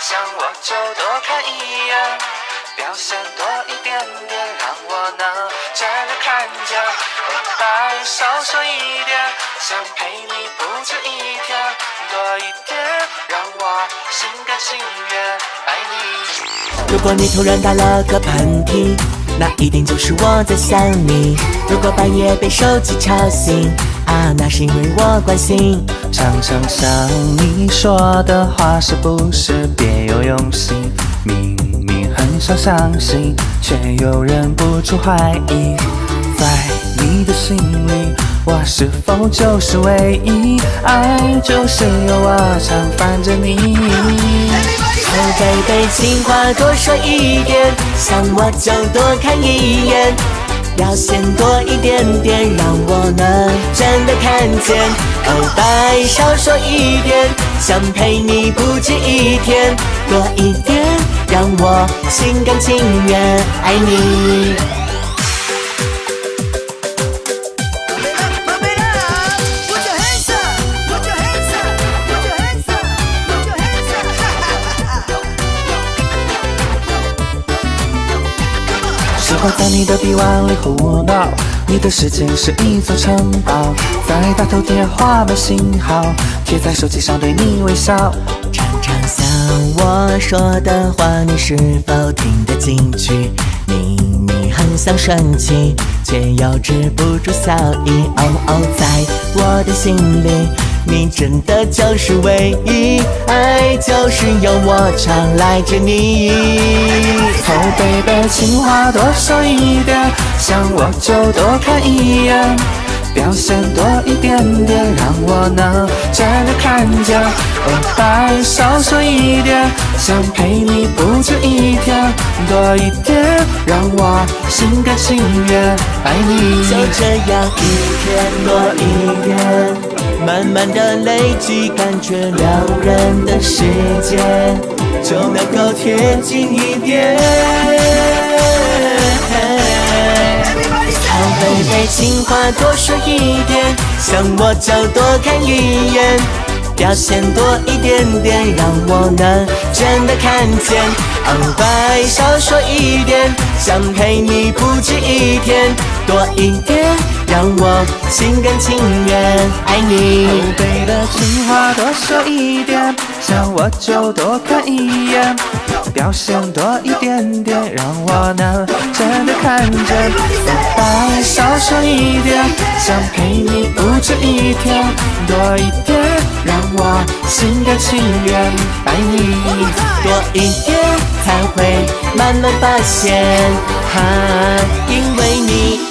想我就多看一眼，表现多一点点，让我能真的看见。我再少说一点，想陪你不止一天，多一点，让我心甘情愿爱你。 如果你突然打了个喷嚏，那一定就是我在想你。如果半夜被手机吵醒，啊，那是因为我关心。 常常想你说的话是不是别有用心？明明很想相信，却又忍不住怀疑。在你的心里，我是否就是唯一？爱就是有我常烦着你。 哦，baby，情话多说一点，想我就多看一眼，表现多一点点，让我能真的看见。哦，白少说一点，想陪你不止一天，多一点，让我心甘情愿爱你。 喜欢在你的臂弯里胡闹，你的世界是一座城堡，在大头贴画满星号，贴在手机上对你微笑。 常常想我说的话，你是否听得进去？明明很想生气，却又止不住笑意。哦哦，在我的心里，你真的就是唯一，爱就是有我常赖着你。 哦，baby，情话多说一点，想我就多看一眼，表现多一点点，让我能真的看见。哦，白少说一点，想陪你不止一天，多一点，让我心甘情愿爱你。 就这样一天多一点，慢慢的累积，感觉两人的世界就能够贴近一点。好，baby，情话多说一点，想我就多看一眼，表现多一点点，让我能真的看见。哦，白少说一点，想陪你不止一天，多一点，让我心甘情愿爱你。 哦，baby，情话多说一点，想我就多看一眼，表现多一点点，让我能真的看见。哦，白少说一点，想陪你不止一天，多一点，让我心甘情愿爱你。 多一点才会慢慢发现，因为你